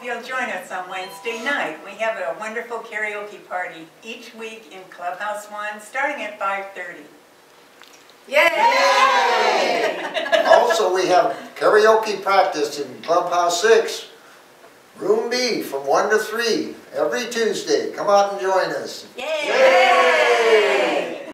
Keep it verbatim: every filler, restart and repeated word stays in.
you'll join us on Wednesday night. We have a wonderful karaoke party each week in Clubhouse one, starting at five thirty. Yay! Yay! Also, we have karaoke practice in Clubhouse six, Room B, from one to three, every Tuesday. Come out and join us. Yay! Yay!